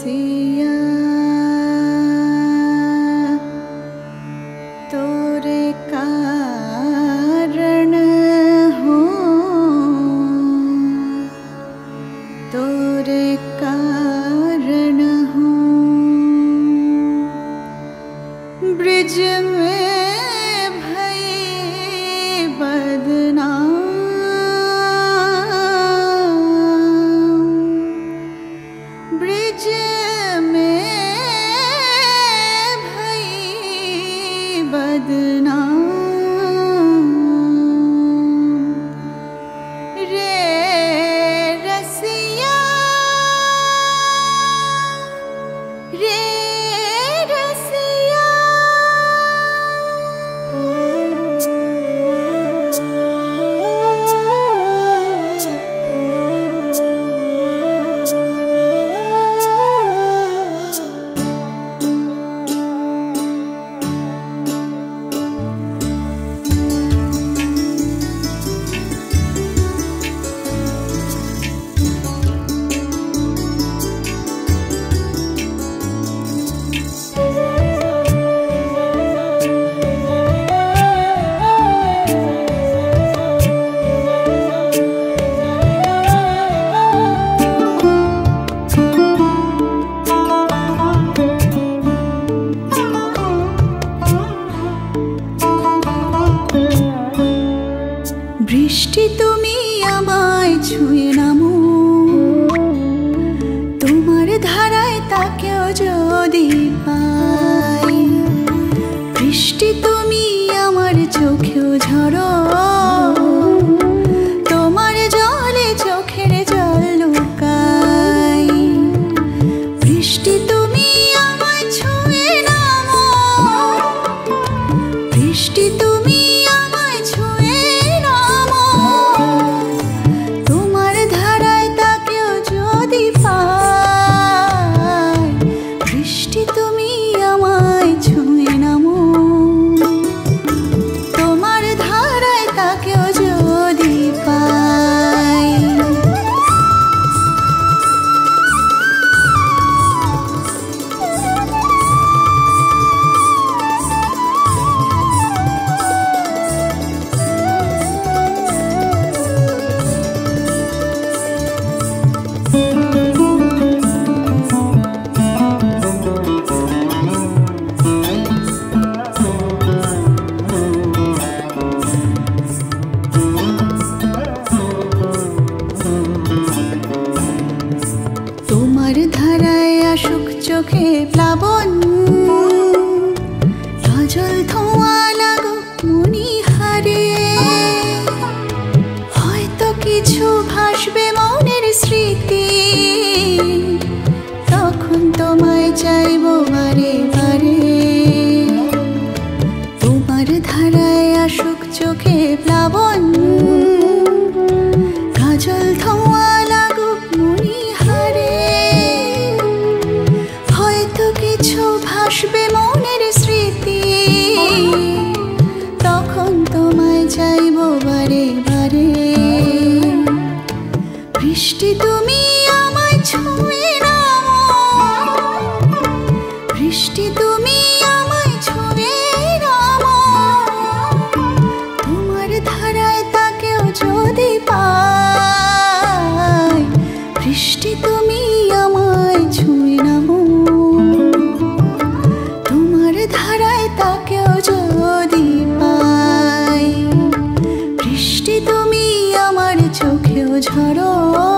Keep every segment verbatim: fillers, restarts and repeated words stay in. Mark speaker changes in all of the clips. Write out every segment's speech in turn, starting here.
Speaker 1: रसिया तोरे कारण हो तोरे कारण हो ब्रिज में भई बदनाम ब्रिज में भई बदनाम रे रसिया रे रसिया বৃষ্টি তুমি আমায় ছুঁয়ে নামো তোমার ধারায় তাকেও যদি পাই বৃষ্টি তুমি আমার চোখেও ঝরো তোমার জলে চোখের জল লুকাই বৃষ্টি তুমি আমায় ছুঁয়ে নামো বৃষ্টি তুমি চোখে প্লাবন সজল ধোঁয়া লাগুক মণিহারে হয়তো কিছু ভাসবে মনের স্মৃতি তখন তোমায় চাইব বারে বারে তোমার ধারায় আসুক চোখে প্লাবন সজল ধোঁয়া লাগুক মণিহারে ভাসবে মনের স্মৃতি তখন তোমায় চাইব বারে বারে বৃষ্টি তুমি আমায় ছুঁয়ে নামো বৃষ্টি তুমি আমায় ছুঁয়ে নামো তোমার ধারায় তাকেও যদি পাই বৃষ্টি তুমি আমায় ছুঁয়ে নামো ধারায় তাকেও যদি পাই বৃষ্টি তুমি আমার চোখেও ঝরো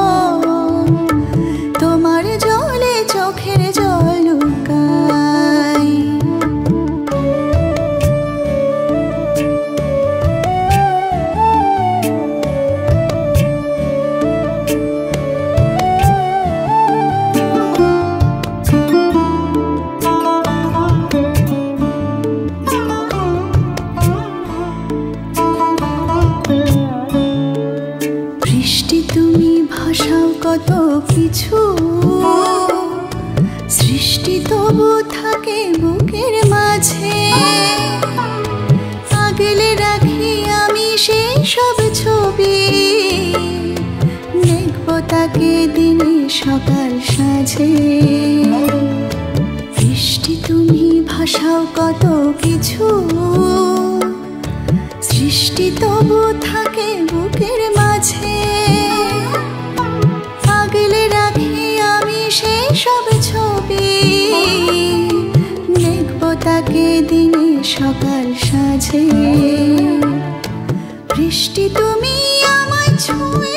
Speaker 1: তোমার জলে চোখের জল লুকাই কত কিছু সৃষ্টি তবু থাকে বুকের মাঝে আগলে রাখি আমি সেই সব ছবি দেখব তাকে দিনে সকাল সাজে। বৃষ্টি তুমি ভাষাও কত কিছু, সৃষ্টি তবু থাকে বুকের মাঝে। আগলে রাখি আমি সেই সব ছবি, দেখব তাকে দিনে সকাল সাজে। বৃষ্টি তুমি আমায় ছুঁয়ে